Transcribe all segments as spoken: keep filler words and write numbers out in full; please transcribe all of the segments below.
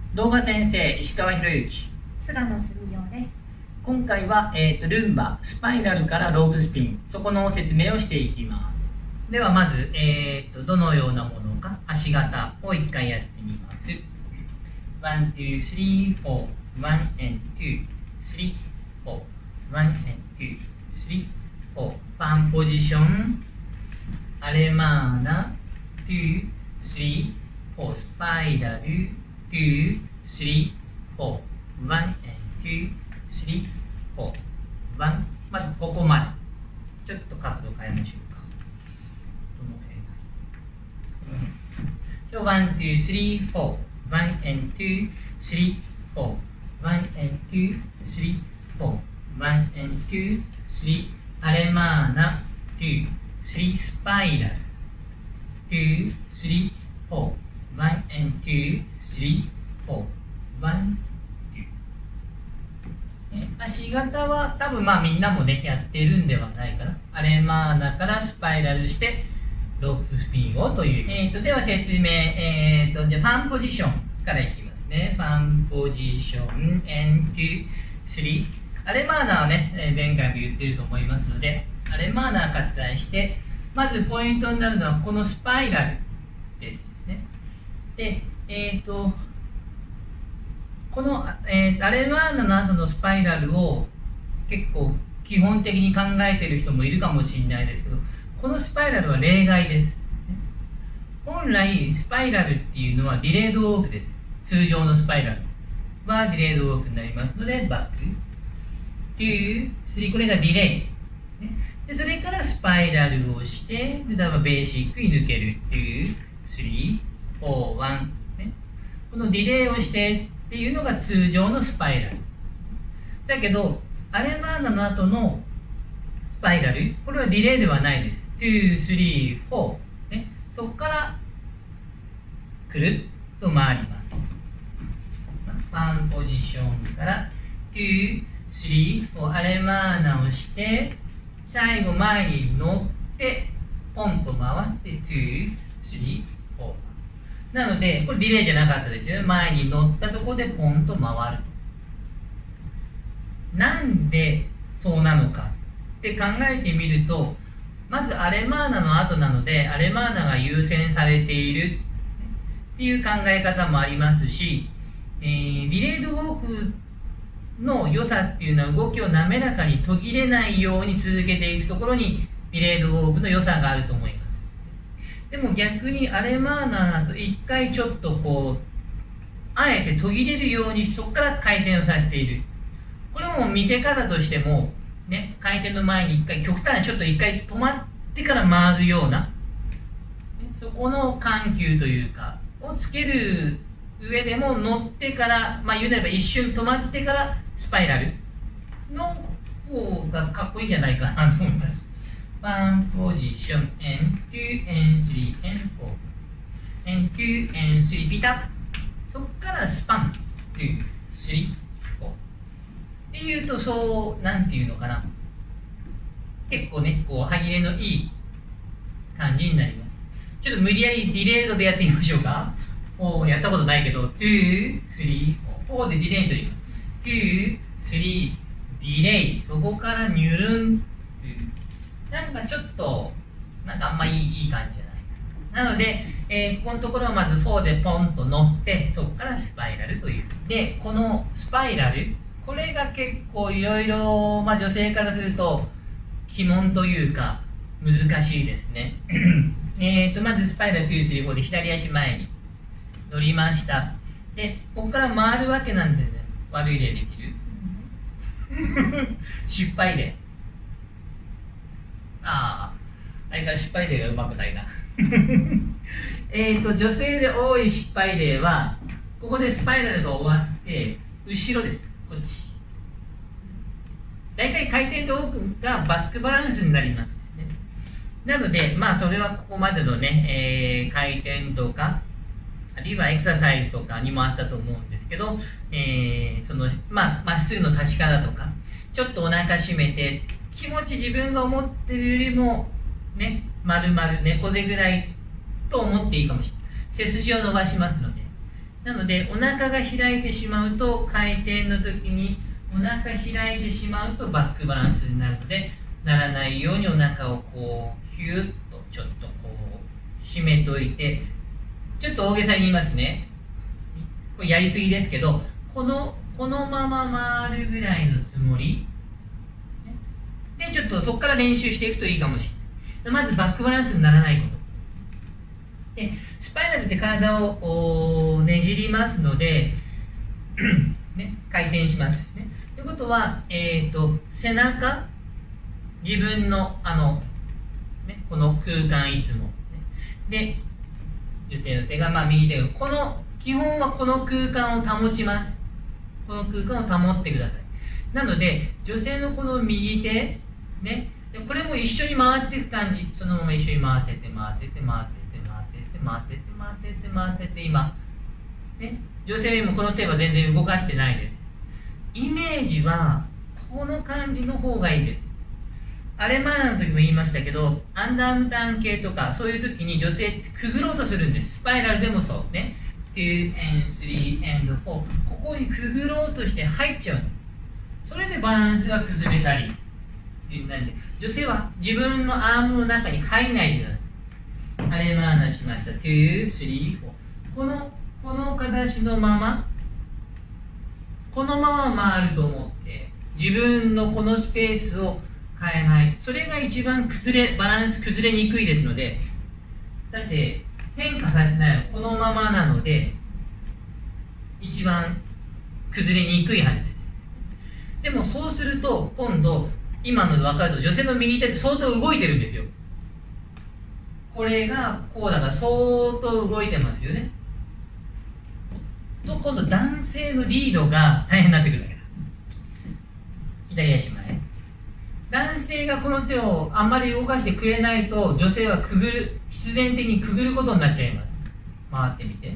動画先生石川博之、 菅野澄夫です。 今回は、えーと、ルンバスパイラルからロープスピン、そこの説明をしていきます。ではまず、えーと、どのようなものか足型をいっかいやってみます。ワン、ツー、スリー、フォー、ワン、ツー、スリー、フォー、ワン、ツー、スリー、フォー、パンポジション、アレマーナ、ツー、スリー、フォー、スパイラル、ツー、スリー、フォー、ワン、ツー、スリー、フォー、ワン。まずここまで。ちょっと角度変えましょうか。どの辺がワン、ツー、スリー、フォー、ワン、ツー、スリー、フォー、ワン、ツー、スリー、フォー、ワン、ツー、スリー、アレマーナ、ツー、スリー、スパイラル、ツー、スリー、フォー、ワン、ツー、スリー、フォー、ワン、足型は多分まあみんなもねやってるんではないかな。アレマーナからスパイラルしてロープスピンをという、えー、とでは説明、えー、とじゃあファンポジションからいきますね。ファンポジションワン、ツー、スリー。アレマーナはね前回も言ってると思いますので、アレマーナ割愛して、まずポイントになるのはこのスパイラルですね。でえっ、ー、とこの、えー、アレマーナの後のスパイラルを結構基本的に考えている人もいるかもしれないですけど、このスパイラルは例外です。本来スパイラルっていうのはディレイドウォークです。通常のスパイラルはディレイドウォークになりますので、バック、に、スリー、これがディレイで、それからスパイラルをして、例えばベーシックに抜けるに、スリー、フォー、ワン、ね、このディレイをしてっていうのが通常のスパイラルだけど、アレマーナの後のスパイラル、これはディレイではないです。に、スリー、フォー、ね、そこからくるっと回ります。ファンポジションからに、スリー、フォー、アレマーナをして最後前に乗ってポンと回ってに、スリー、フォーなので、これディレイじゃなかったですよね。前に乗ったところでポンと回ると。なんでそうなのかって考えてみると、まずアレマーナの後なので、アレマーナが優先されているっていう考え方もありますし、えー、ディレイドウォークの良さっていうのは動きを滑らかに途切れないように続けていくところにディレイドウォークの良さがあると思います。でも逆にアレマーナだと一回ちょっとこうあえて途切れるようにそこから回転をさせている。これも見せ方としてもね、回転の前に一回極端にちょっと一回止まってから回るような、ね、そこの緩急というかをつける上でも乗ってから、まあ言うなれば一瞬止まってからスパイラルの方がかっこいいんじゃないかなと思います。ワンポジション、エンツー、エンスリー、エンフォー、エンツー、エンスリー、ピタッ。そこからスパン、に、スリー、フォー。っていうと、そう、なんていうのかな。結構ね、こう、歯切れのいい感じになります。ちょっと無理やりディレイドでやってみましょうか。おやったことないけど、に、スリー、フォーでディレイドでいきます。に、スリー、ディレイ。そこからニュルン。なんかちょっとなんかあんまいい、いい感じじゃないなので、えー、ここのところはまずフォーでポンと乗ってそこからスパイラルというで、このスパイラルこれが結構いろいろ女性からすると鬼門というか難しいですねえとまずスパイラルに、スリー、フォーで左足前に乗りました。でここから回るわけなんですよ。悪い例できる失敗例。ああ、あれから失敗例がうまくないなえっと女性で多い失敗例はここでスパイラルが終わって後ろです。こっちだいたい回転と多くがバックバランスになります、ね、なのでまあそれはここまでのね、えー、回転とかあるいはエクササイズとかにもあったと思うんですけど、えー、そのまあまっすぐの立ち方とかちょっとお腹締めて気持ち自分が思ってるよりもね、丸々猫背ぐらいと思っていいかもしれない。背筋を伸ばしますので、 なのでお腹が開いてしまうと回転の時にお腹開いてしまうとバックバランスになるので、ならないようにお腹をこうヒュッとちょっとこう締めといて、ちょっと大げさに言いますね、これやりすぎですけど、このこのまま回るぐらいのつもりで、ちょっとそこから練習していくといいかもしれない。まずバックバランスにならないことで、スパイラルって体をねじりますのでね、回転しますね。ということは、えーと、背中、自分のあの、ね、この空間いつも、ね、で女性の手がまあ右手が、この基本はこの空間を保ちます。この空間を保ってください。なので女性のこの右手ね、でこれも一緒に回っていく感じ、そのまま一緒に回ってって回ってって回ってって回ってって回ってって回ってって回ってって今ね、女性よりもこの手は全然動かしてないです。イメージはこの感じの方がいいです。アレマーナの時も言いましたけど、アンダーアームターン系とかそういう時に女性ってくぐろうとするんです。スパイラルでもそうね、に and スリー and フォー、ここにくぐろうとして入っちゃうの。それでバランスが崩れたりっていうなんで、女性は自分のアームの中に入らないでください。アレマーナしました。に、スリー、フォー、このこの形のままこのまま回ると思って自分のこのスペースを変えない。それが一番崩れバランス崩れにくいですので、だって変化させないのこのままなので一番崩れにくいはずです。でもそうすると今度今ので分かると女性の右手って相当動いてるんですよ。これがこうだから相当動いてますよね。と今度男性のリードが大変になってくるわけだ。左足前、男性がこの手をあんまり動かしてくれないと女性はくぐる必然的にくぐることになっちゃいます。回ってみて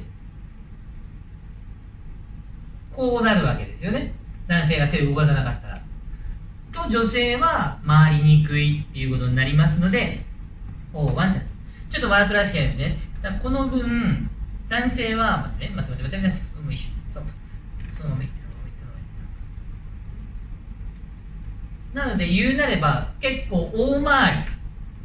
こうなるわけですよね。男性が手を動かさなかったらと女性は回りにくいっていうことになりますので、おーワンちゃんちょっとワークらしくやるね。だからこの分男性は待って待って待って待ってそのまま一緒そうそのままいってそのままいってそのままいってなので言うなれば結構大回り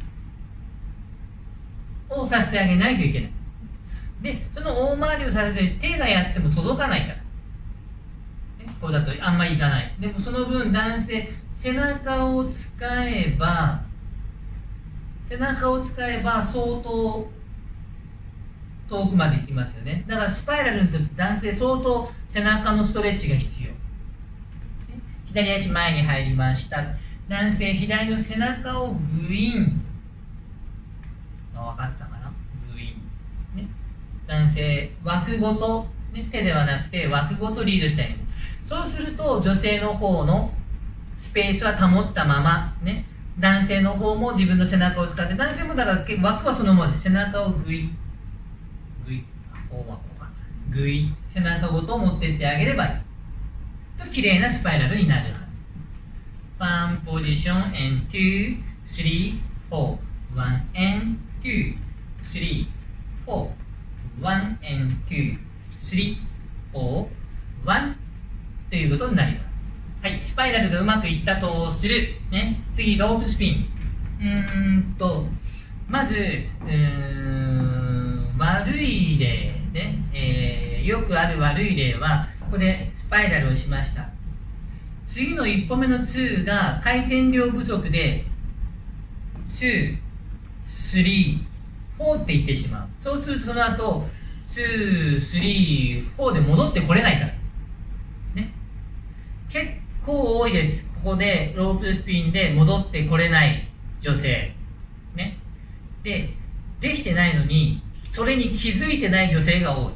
をさせてあげないといけない。でその大回りをさせて手がやっても届かないから、ね、こうだとあんまりいかない。でもその分男性背中を使えば背中を使えば相当遠くまで行きますよね。だからスパイラルの時男性相当背中のストレッチが必要。左足前に入りました。男性左の背中をグイーン、あ、分かったかな、グイーン、ね、男性枠ごと、ね、手ではなくて枠ごとリードしたい。そうすると女性の方のスペースは保ったまま、ね、男性の方も自分の背中を使って、男性もだから枠はそのままで背中をグイッグイッこうはこうかグイッ背中ごと持ってってあげればいいと綺麗なスパイラルになるはず。ワンポジション and ツー、スリー、フォー、ワン and ツー、スリー、フォー、ワン and ツー、スリー、フォー、ワンということになります。はい、スパイラルがうまくいったとする、ね、次ロープスピン。うーんとまずうーん悪い例ね、えー、よくある悪い例はここでスパイラルをしました。次の一歩目のにが回転量不足でに、スリー、フォーって言ってしまう。そうするとその後に、スリー、フォーで戻ってこれないからね。結構多いです。ここでロープスピンで戻ってこれない女性ね。で、できてないのにそれに気づいてない女性が多い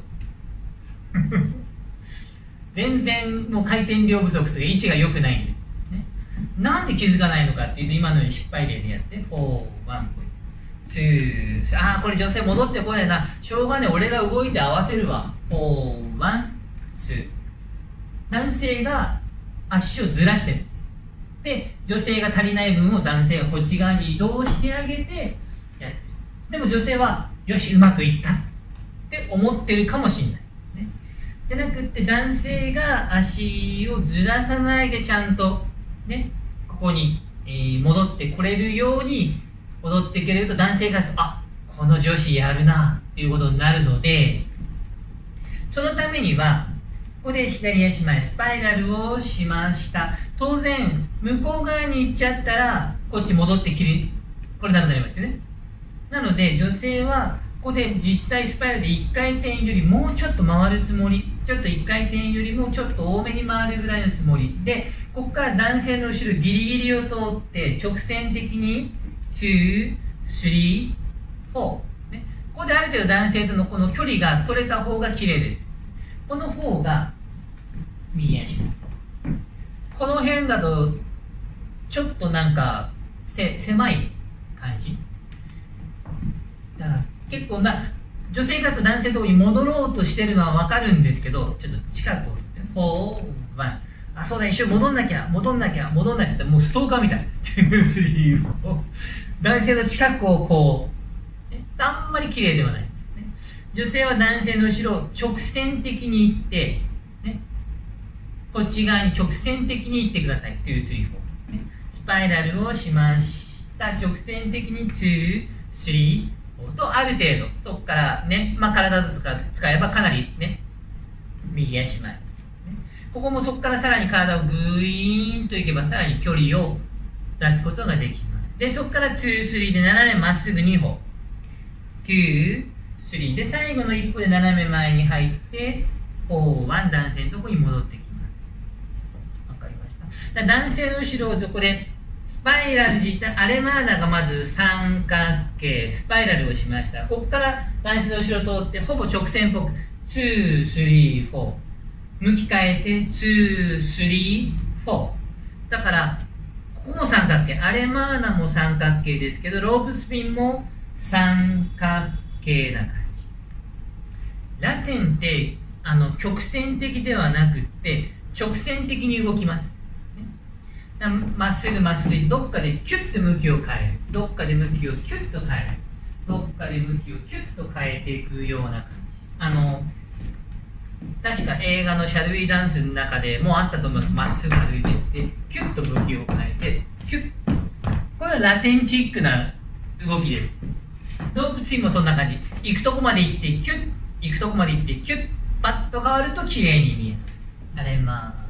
全然もう回転量不足という位置が良くないんです、ね、なんで気づかないのかっていうと今のように失敗例でやってフォー、ワン、ツー、ああこれ女性戻ってこないな、しょうがね俺が動いて合わせるわ、フォー、ワン、ツー。男性が足をずらしてるんです。で女性が足りない分を男性がこっち側に移動してあげてやる。でも女性はよしうまくいったって思ってるかもしれない、ね、 じゃなくって男性が足をずらさないでちゃんとねここに、えー、戻ってこれるように踊ってくれると男性があこの女子やるなっていうことになるので、そのためにはここで左足前スパイラルをしました。当然向こう側に行っちゃったらこっち戻ってきるこれなくなりますよね。なので女性はここで実際スパイラルでいっかい転よりもうちょっと回るつもり、ちょっといっかい転よりもちょっと多めに回るぐらいのつもりで、ここから男性の後ろギリギリを通って直線的にに、さん、よん、ね、ここである程度男性とのこの距離が取れた方が綺麗です。この方が右足、この辺だとちょっとなんかせ狭い感じだから結構な女性だと男性のところに戻ろうとしてるのは分かるんですけど、ちょっと近くをフォー、ワン、あ、そうだ、一瞬戻んなきゃ戻んなきゃ戻んなきゃって、もうストーカーみたいな男性の近くをこう、ね、あんまり綺麗ではないです、ね、女性は男性の後ろを直線的に行って、ね、こっち側に直線的に行ってください。に、さん、よん、ね、スパイラルをしました。直線的にに、さん、よんとある程度そこからね、まあ、体とか使えばかなりね右足前、ね、ここもそこからさらに体をグイーンといけばさらに距離を出すことができます。でそこからに、さんで斜めまっすぐに歩、に、さんで最後の一歩で斜め前に入ってよん、ワン、男性のところに戻ってきます。わかりました。だ男性の後ろをそこでスパイラル自体、アレマーナがまず三角形、スパイラルをしました。ここから男性の後ろを通って、ほぼ直線っぽく、に、さん、よん、向き変えて、に、さん、よん。だから、ここも三角形、アレマーナも三角形ですけど、ロープスピンも三角形な感じ。ラテンって、あの、曲線的ではなくって、直線的に動きます。まっすぐまっすぐどっかでキュッと向きを変える、どっかで向きをキュッと変える、どっかで向きをキュッと変えていくような感じ。あの確か映画のシャドウィーダンスの中でもうあったと思います。まっすぐ歩いていってキュッと向きを変えてキュッ、これはラテンチックな動きです。ロープスインもそんな感じ、行くとこまで行ってキュッ、行くとこまで行ってキュッ、パッと変わると綺麗に見えます。あれまあ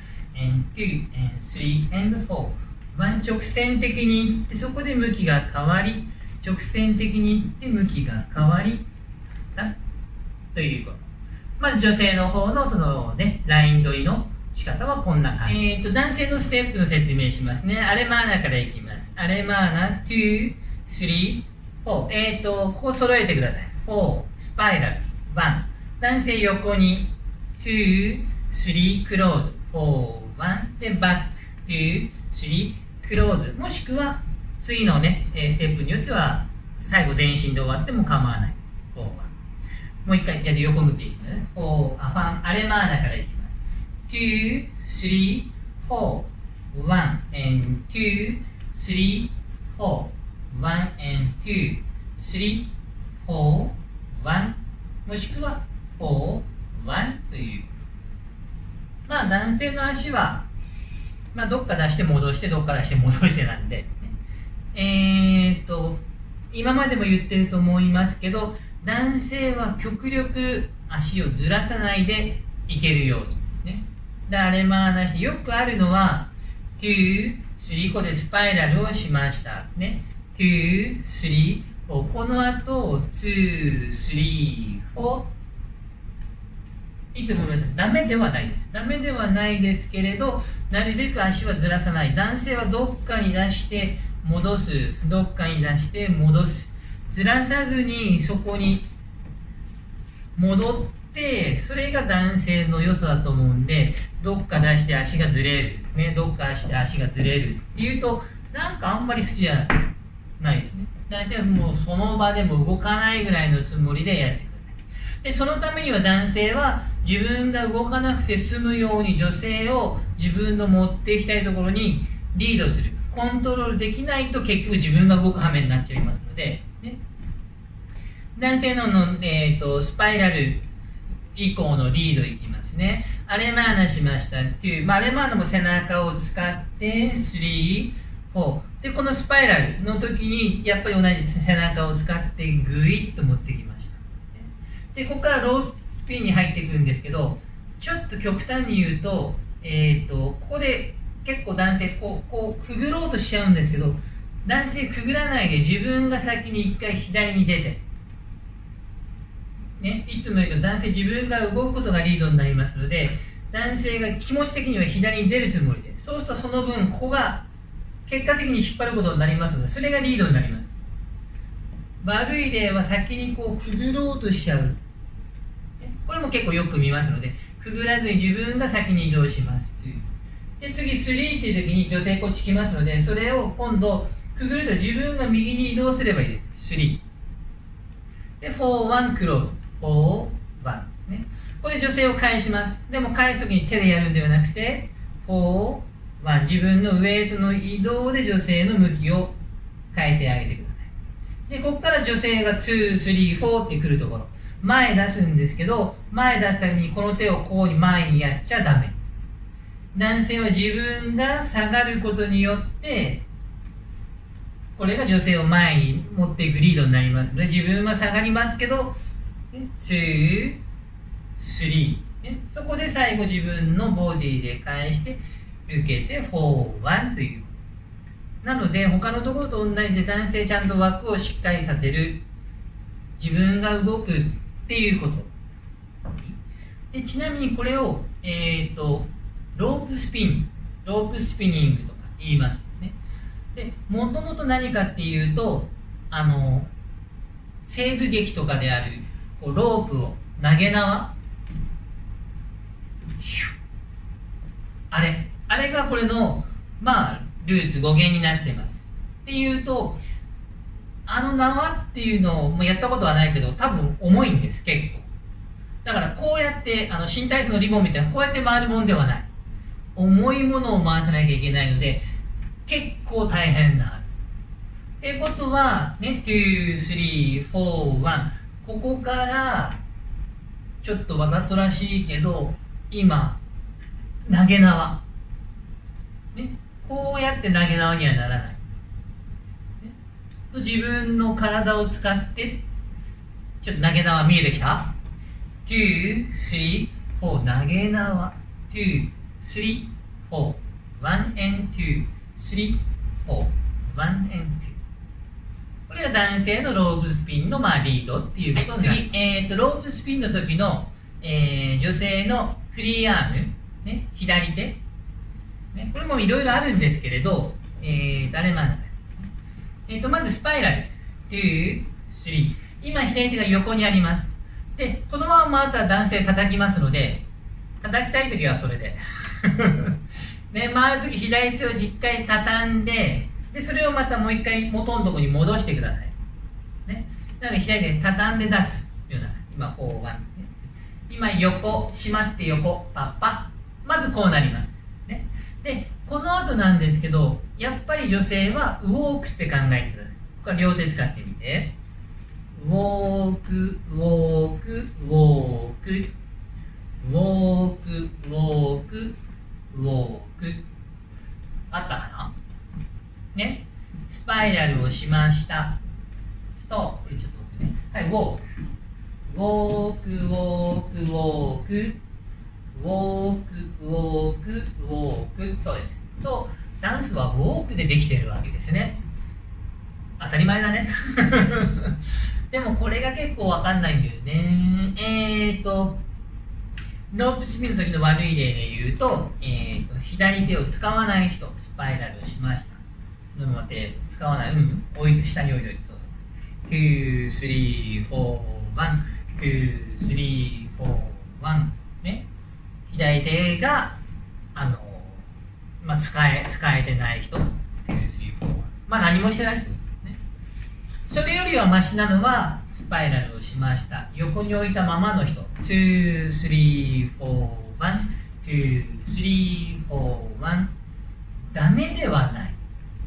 and two, and three, and four。 ワン直線的に行ってそこで向きが変わり、直線的に行って向きが変わりだということ。まず女性の方のそのねライン取りの仕方はこんな感じ。えっと男性のステップの説明しますね。アレマーナからいきます。アレマーナに、さん、よん。えっとここ揃えてください。よんスパイラル、いち男性横に、に、さんクローズ、よんワンでバック、に、さんクローズ、もしくは次のねステップによっては最後全身で終わっても構わない。よんワンもう一回じゃあ横向いていくね。よんあファンアレマーナからいきます。に、さん、よん、ワン and に、さん、よん、ワン and に、さん、よん、ワンもしくはよん、ワンという。まあ男性の足は、まあ、どっか出して戻してどっか出して戻してなんで、えーっと今までも言ってると思いますけど、男性は極力足をずらさないでいけるようにね。でアレマーナしてよくあるのはに、さんこでスパイラルをしましたね。に、さんこの後に、さん、よんいつも皆さんダメではないです。ダメではないですけれど、なるべく足はずらさない。男性はどっかに出して戻す、どっかに出して戻す。ずらさずにそこに戻って、それが男性の良さだと思うんで、どっか出して足がずれる、ね、どっか出して足がずれるっていうと、なんかあんまり好きじゃないですね。男性はもうその場でも動かないぐらいのつもりでやってください。で、そのためには男性は自分が動かなくて済むように女性を自分の持っていきたいところにリードする。コントロールできないと結局自分が動く羽目になっちゃいますので、ね、男性のの、えーと、スパイラル以降のリードいきますね。アレマーナしましたっていう、まあ、アレマーナも背中を使ってスリー、フォーでこのスパイラルの時にやっぱり同じ背中を使ってグイッと持ってきました。でここからロープスピンに入っていくんですけど、ちょっと極端に言うと、えー、とここで結構男性こうこうくぐろうとしちゃうんですけど、男性くぐらないで自分が先に一回左に出て、ね、いつも言うと男性自分が動くことがリードになりますので、男性が気持ち的には左に出るつもりで、そうするとその分ここが結果的に引っ張ることになりますので、それがリードになります。悪い例は先にこうくぐろうとしちゃう、これも結構よく見ますので、くぐらずに自分が先に移動します。で次スリーっていう時に女性こっち来ますので、それを今度くぐると自分が右に移動すればいいです。スリーでフォーワンクローズ、フォーワンね、ここで女性を返します。でも返す時に手でやるんではなくて、フォーワン、自分のウェイトの移動で女性の向きを変えてあげてください。でここから女性がツー、スリー、フォーってくるところ、前出すんですけど、前出すためにこの手をこうに前にやっちゃダメ。男性は自分が下がることによって、これが女性を前に持っていくリードになりますので、自分は下がりますけど、ツー、スリー、ね、そこで最後自分のボディで返して受けてフォー、ワンという。なので他のところと同じで、男性ちゃんと枠をしっかりさせる、自分が動くっていうことで、ちなみにこれを、えーとロープスピン、ロープスピニングとか言いますね。で、もともと何かっていうと、あの西部劇とかであるこうロープを投げ縄、あれあれがこれのまあルーツ語源になってます。っていうと、あの縄っていうのをもうやったことはないけど、多分重いんです、結構。だからこうやってあの新体操のリボンみたいなこうやって回るもんではない、重いものを回さなきゃいけないので結構大変なはず。ってことはね、に、さん、よん、いち、ここからちょっとわざとらしいけど、今投げ縄、ね、こうやって投げ縄にはならない、ね、と自分の体を使ってちょっと投げ縄見えてきた。に、さん、よん、投げ縄、に、さん、よん、いち and に、さん、よん、いち and に。これが男性のロープスピンのまあリードっていうことになる。次、えーと、ロープスピンの時の、えー、女性のフリーアーム、ね、左手、ね、これもいろいろあるんですけれど、えーと、あれなんだ、えーと、まずスパイラル、に、さん、今左手が横にあります。で、このまま回ったら男性叩きますので、叩きたいときはそれで。ね、回るとき左手をじっかり畳んで、で、それをまたもう一回元のところに戻してください。ね。なので左手畳んで出す。というような、今こう、ね、今横、しまって横、パッパッ。まずこうなります。ね。で、この後なんですけど、やっぱり女性はウォークって考えてください。ここから両手使ってみて。ウォーク、ウォーク、ウォーク、ウォーク、ウォーク、ウォーク。あったかなね。スパイラルをしましたと、これちょっと待ってね。はい、ウォーク。ウォーク、ウォーク、ウォーク、ウォーク、ウォーク、ウォーク。そうです。と、ダンスはウォークでできているわけですね。当たり前だね。でもこれが結構わかんないんだよね。えーと、ロープスピンの時の悪い例で言うと、えーと、左手を使わない人、スパイラルをしました。そのまま手使わない、うん、置いて、下に置いといて、そうそう。に、さん、よん、いち、に、さん、よん、いち。ね。左手が、あの、まあ、使え、使えてない人、に、さん、よん、いち。まあ、何もしてないってことですね。それよりはマシなのは、スパイラルをしました。横に置いたままの人。に、さん、よん、いち、に、さん、よん、いち。ダメではない。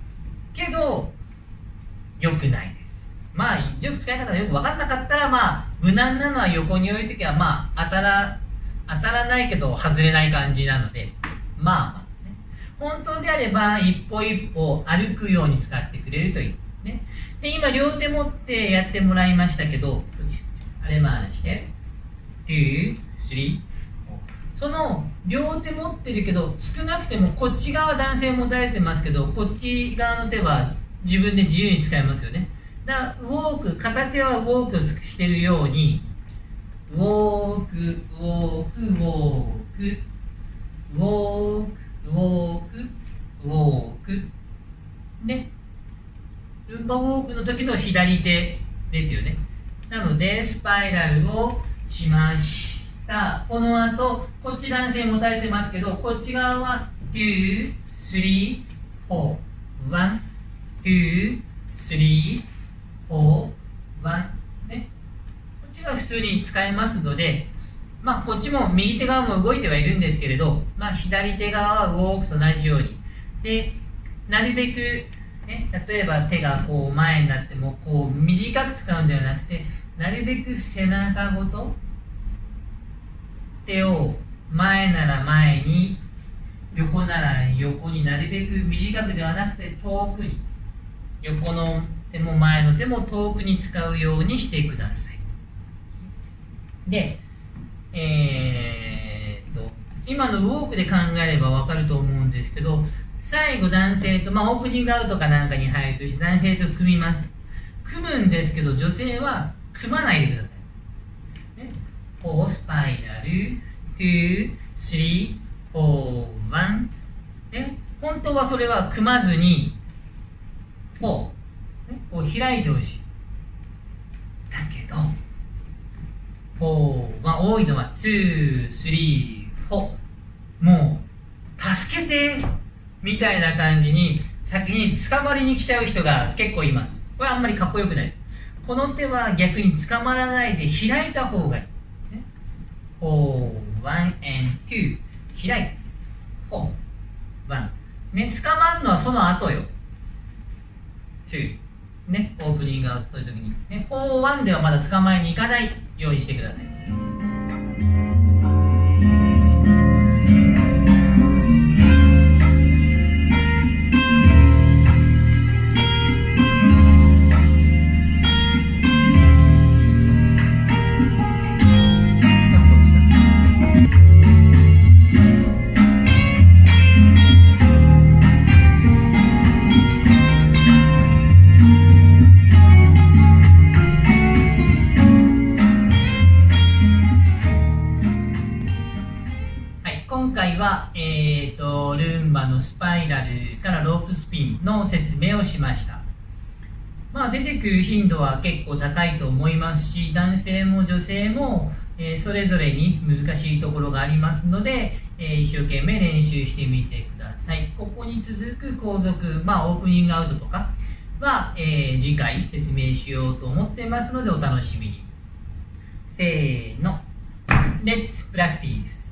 けど、良くないです。まあ、よく使い方がよく分かんなかったら、まあ、 無難なのは横に置いときはまあ当たら当たらないけど外れない感じなので、まあまあね、本当であれば一歩一歩歩くように使ってくれるというね。で今両手持ってやってもらいましたけど、あれ回してに、さん、よん、その両手持ってるけど少なくてもこっち側男性持たれてますけど、こっち側の手は自分で自由に使えますよね。だからウォーク、片手はウォークしてるようにウォーク、ウォーク、ウォーク、ウォーク、ウォーク、ウォーク。ね。ルンバウォークの時の左手ですよね。なので、スパイラルをしました。この後、こっち男性持たれてますけど、こっち側はに、さん、よん、いち、に、さん、よん、いち、ね。こっちが普通に使えますので、まあ、こっちも右手側も動いてはいるんですけれど、まあ、左手側はウォークと同じように。で、なるべく、ね、例えば手がこう前になってもこう短く使うんではなくて、なるべく背中ごと手を前なら前に、横なら横に、なるべく短くではなくて遠くに、横の手も前の手も遠くに使うようにしてください。で、えー、っと今のウォークで考えれば分かると思うんですけど、最後男性と、まあ、オープニングアウトかなんかに入るとして男性と組みます。組むんですけど女性は組まないでください。ね、よんスパイラル、に、さん、よん、いち、ね、本当はそれは組まずにこう、ね、こう開いてほしい。だけどよん、まあ、多いのはに、さん、よん、もう助けてみたいな感じに先に捕まりに来ちゃう人が結構います。これはあんまりかっこよくないです。この手は逆に捕まらないで開いた方がいい。ね、よん、いち and に、開いてよん、いち、ね、捕まるのはその後よ。に、ね、オープニングアウト、そういう時に、ね、よん、いちではまだ捕まえに行かないようにしてください。今回は、えーと、ルンバのスパイラルからロープスピンの説明をしました。まあ、出てくる頻度は結構高いと思いますし、男性も女性も、えー、それぞれに難しいところがありますので、えー、一生懸命練習してみてください。ここに続く後続、まあ、オープニングアウトとかは、えー、次回説明しようと思ってますのでお楽しみに。せーの、レッツプラクティス。